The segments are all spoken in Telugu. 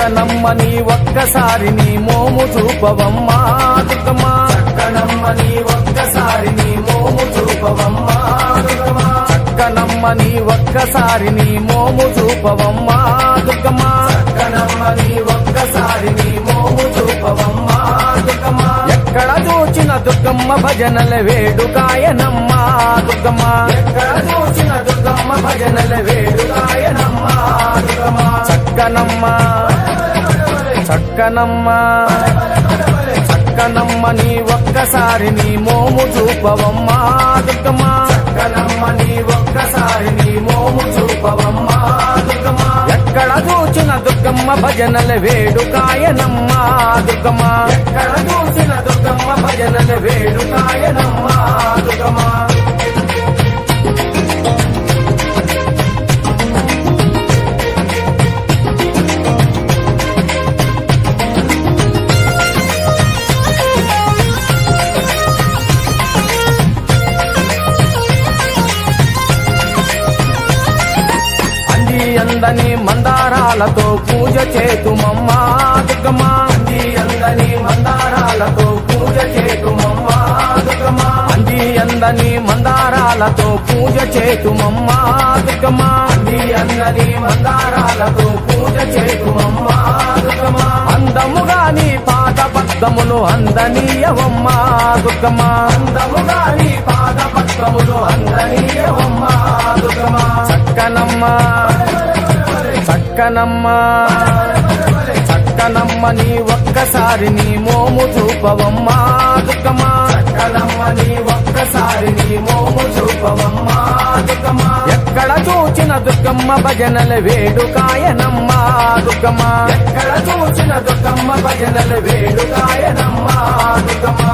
చక్కనమ్మ నీ ఒక్కసారి నీ మోము చూపవమ్మా దుర్గమ్మ చక్కనమ్మ నీ ఒక్కసారి నీ మోము చూపవమ్మా దుర్గమ్మ చక్కనమ్మ నీ ఒక్కసారి నీ మోము చూపవమ్మా దుర్గమ్మ చక్కనమ్మ నీ ఒక్కసారి నీ మోము చూపవమ్మా దుర్గమ్మ ఎక్కడ చూచిన దుర్గమ్మ భజనల వేడుకాయనమ్మ దుర్గమ్మ ఎక్కడ చూచిన దుర్గమ్మ భజనల వేడుకాయనమ్మ దుర్గమ్మ చక్కనమ్మ చక్కనమ్మ చక్కనమ్మ నీ ఒక్కసారి నీ మోము చూపవమ్మా దుర్గమ్మ చక్కనమ్మ నీ ఒక్కసారి నీ మోము చూపవమ్మా దుర్గమ్మ ఎక్కడ చూచిన దుర్గమ్మ భజనల వేడుకాయనమ్మ దుర్గమ్మ ఎక్కడ చూసిన దుర్గమ్మ భజనల వేడుకాయనమ్మ దుర్గమ్మ అందని మందారాలతో పూజ చేతుమమ్మ దుర్గమ్మ అంది అందని మందారాలతో పూజ చేతుమమ్మ దుర్గమ్మ అంది అందని మందారాలతో పూజ చేతుమమ్మ దుర్గమ్మ అంది అందని మందారాలతో పూజ చేతుమమ్మ దుర్గమ్మ అందముగా నీ పాద పద్మములు అందనీయవమ్మ దుర్గమ్మ అందముగా నీ పాద పద్మములు అందనీయవమ్మ దుర్గమ్మ చక్కనమ్మ చక్కనమ్మ చక్కనమ్మ నీ ఒక్కసారి నీ మోము చూపవమ్మా దుర్గమ్మ చక్కనమ్మ నీ ఒక్కసారి నీ మోము చూపవమ్మా దుర్గమ్మ ఎక్కడ చూచిన దుర్గమ్మ భజనల వేడుకాయనమ్మ దుర్గమ్మ ఎక్కడ చూచిన దుర్గమ్మ భజనల వేడుకాయనమ్మ దుర్గమ్మ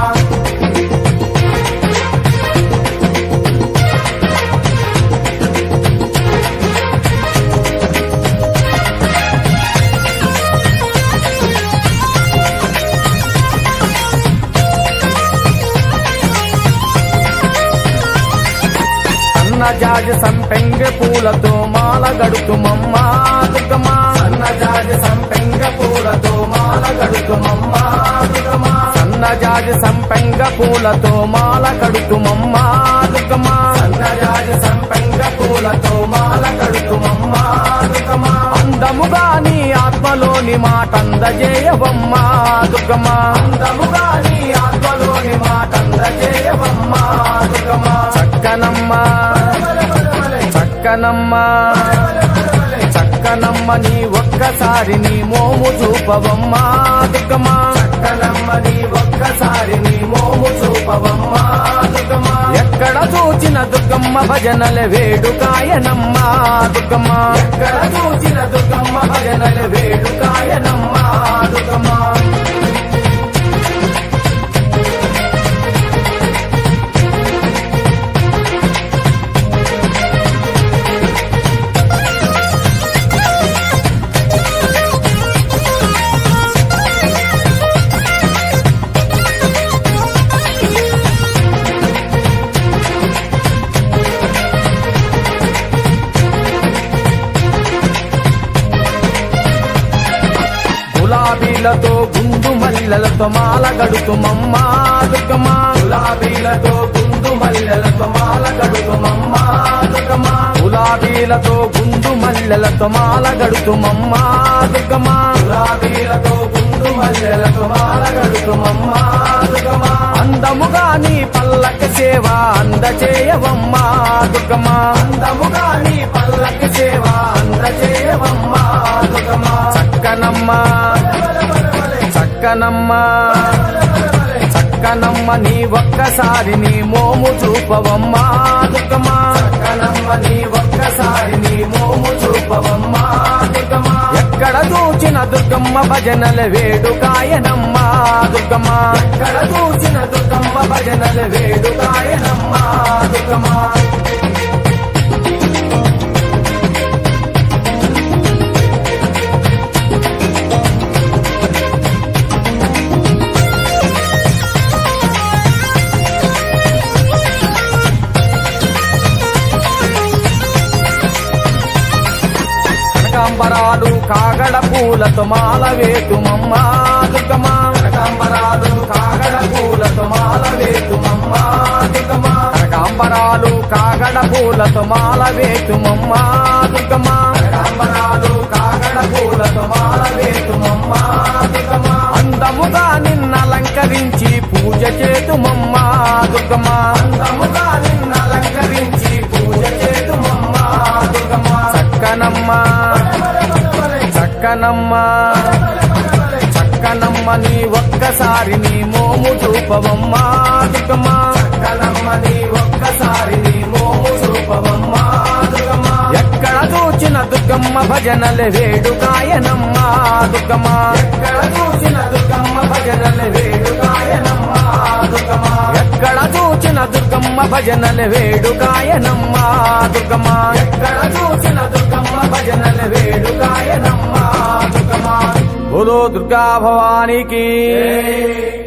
సన్నజాజి సంపెంగ పూలతో మాల గడుతుమమ్మ దుర్గమ్మ సన్నజాజి సంపెంగ పూలతో మాల గడుతుమమ్మ దుర్గమ్మ సన్నజాజి సంపెంగ పూలతో మాల గడుతుమమ్మ దుర్గమ్మ సన్నజాజి సంపెంగ పూలతో మాల గడుతుమమ్మ దుర్గమ్మ అందముగా నీ ఆత్మలోని మాటందజేయవమ్మ దుర్గమ్మ అందముగా నీ ఆత్మలోని మాటందజేయవమ్మ దుర్గమ్మ చక్కనమ్మ చక్కనమ్మ చక్కనమ్మ నీ ఒక్కసారి నీ మోము చూపవమ్మ దుర్గమ్మ చక్కనమ్మ నీ ఒక్కసారి నీ మోము చూపవమ్మ దుర్గమ్మ ఎక్కడ చూచిన దుర్గమ్మ భజనల వేడుకాయనమ్మ దుర్గమ్మ ఎక్కడ చూచిన దుర్గమ్మ భజనల వేడుకాయనమ్మ దుర్గమ్మ గులాబీలతో గుండు మల్లెలతో మాల గడుతుమమ్మ దుర్గమ్మ గులాబీలతో గుండు మల్లెలతో మాల గడుతుమమ్మ దుర్గమ్మ గులాబీలతో గుండు మల్లెలతో మాల గడుతుమమ్మ దుర్గమ్మ గులాబీలతో గుండు మల్లెలతో మాల గడుతుమమ్మ దుర్గమ్మ అందముగా నీ పల్లకి సేవ అందచేయవమ్మ దుర్గమ్మ అందముగా నీ పల్లకి సేవ అందచేయవమ్మ దుర్గమ్మ చక్కనమ్మ చక్కనమ్మ చక్కనమ్మ నీ ఒక్కసారి నీ మోము చూపవమ్మ దుర్గమ్మ చక్కనమ్మ నీ ఒక్కసారి నీ మోము చూపవమ్మ దుర్గమ్మ ఎక్కడ చూచిన దుర్గమ్మ భజనల వేడుకాయనమ్మ దుర్గమ్మ ఎక్కడ చూచిన దుర్గమ్మ భజనల వేడుకాయనమ్మ దుర్గమ్మ కనకాంబరాలు కాగడ పూలతో మాల వేతుమమ్మ దుర్గమ్మ కనకాంబరాలు కాగడ పూలతో మాల వేతుమమ్మ దుర్గమ్మ కనకాంబరాలు కాగడ పూలతో మాల వేతుమమ్మ దుర్గమ్మ కనకాంబరాలు కాగడ పూలతో మాల వేతుమమ్మ దుర్గమ్మ అందముగా నిన్నలంకరించి పూజ చేతుమమ్మ దుర్గమ్మ అందముగా నిన్నలంకరించి పూజ చేతుమమ్మ దుర్గమ్మ చక్కనమ్మ చక్కనమ్మ చక్కనమ్మ నీ ఒక్కసారి నీ మోము చూపవమ్మ దుర్గమ్మ చక్కనమ్మ నీ ఒక్కసారి నీ మోము చూపవమ్మ దుర్గమ్మ ఎక్కడ చూచిన దుర్గమ్మ భజనల వేడుకాయనమ్మ దుర్గమ్మ ఎక్కడ చూచిన దుర్గమ్మ భజనల వేడుకాయనమ్మ దుర్గమ్మ ఎక్కడ చూచిన దుర్గమ్మ భజనల వేడుకాయనమ్మ దుర్గమ్మ ఎక్కడ చూచిన దుర్గమ్మ భజనల వేడుకాయనమ్మ దుర్గమ్మ బోలో దుర్గా భవానికి